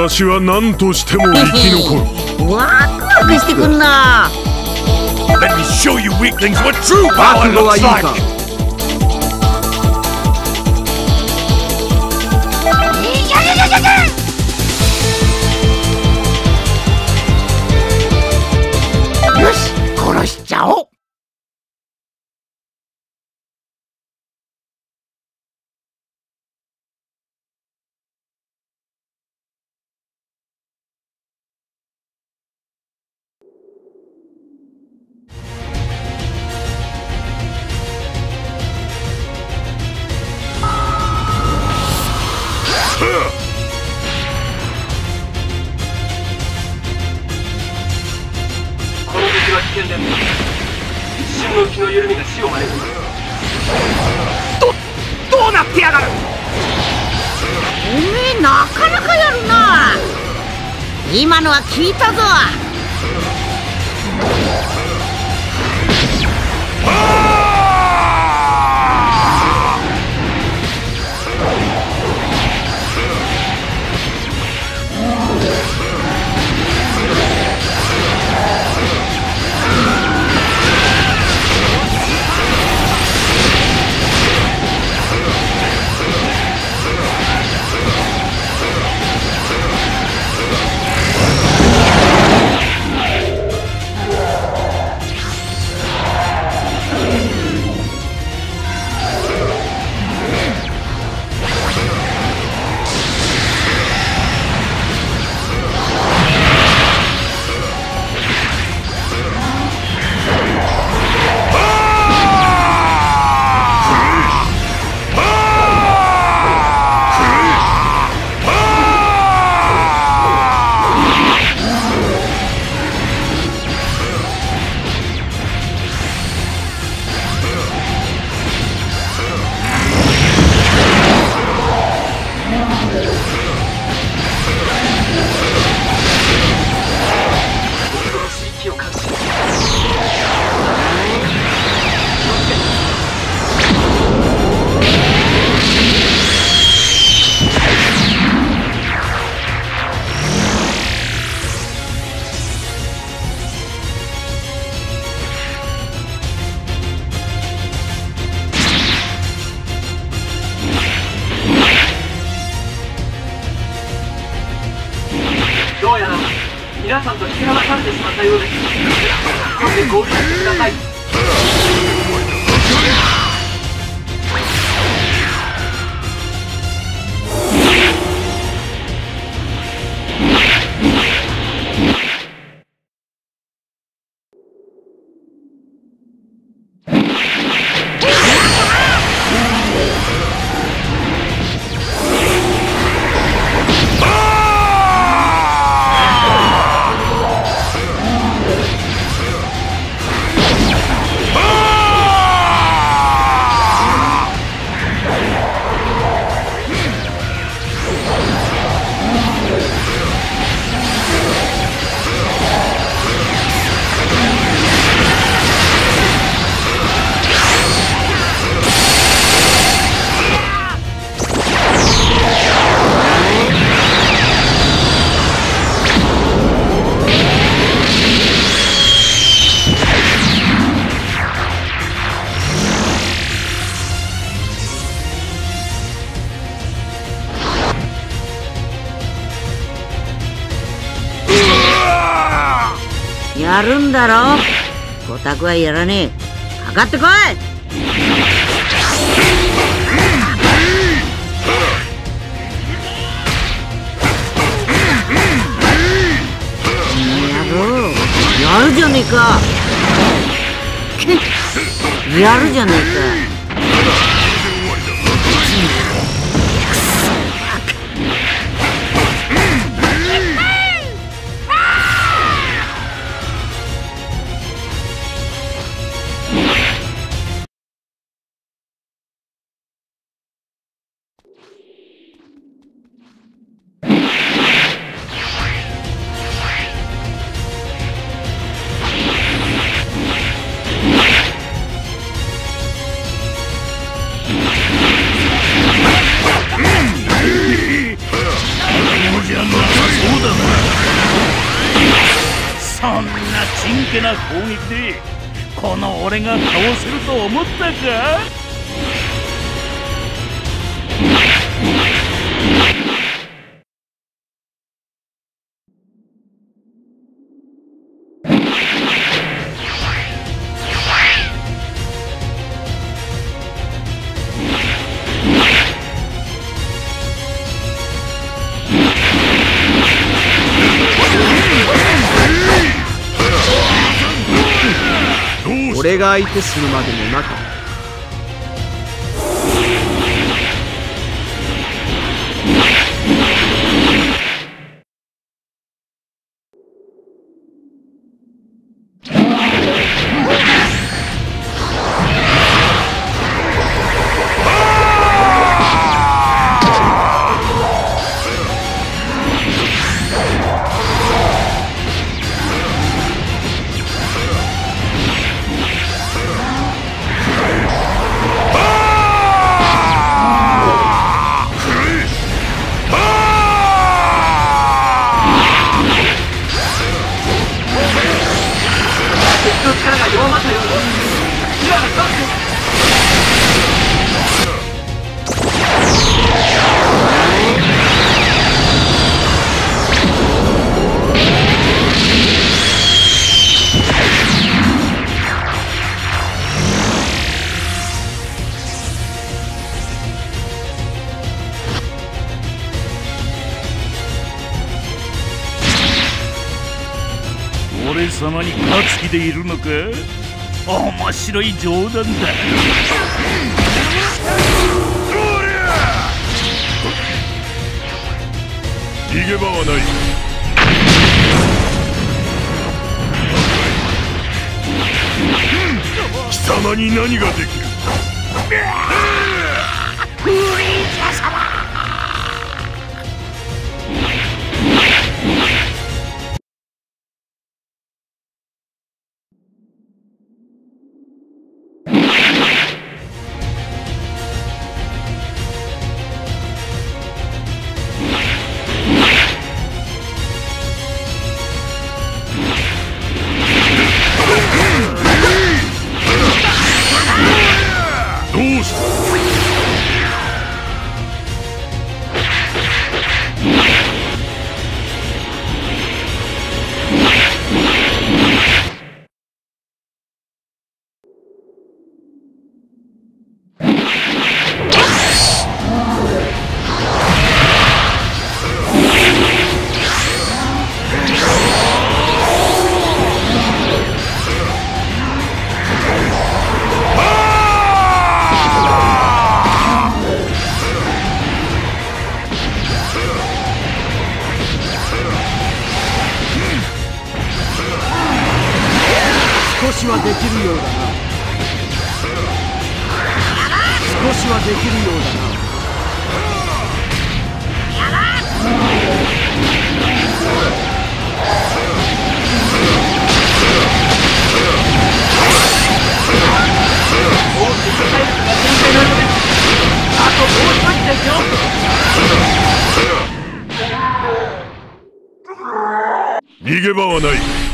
私は何としても生き残る。 ワクワクしてくんな。 Let me show you weaklings what true power looks like. よし、殺しちゃおう。 危険です。一瞬の気の緩みが死を招く。どうなってやがる。 おめえなかなかやるな。今のは聞いたぞ。 どうやら皆さんと引き離されてしまったようです。これで合流してください。 やるんだろ。ごたくはやらねえ。かかってこい。やるじゃねえか。やるじゃねえか。 んなちんけな攻撃でこの俺が倒せると思ったか？ 俺が相手するまでもなかった。俺様に勝つ気でいるのか？面白い冗談だ。 逃げ場はない。貴様に何ができる？ フリーザ様。 どうした？ 少しはできるようだな。少しはできるようだな。 あともう少しですよ。 逃げ場はない。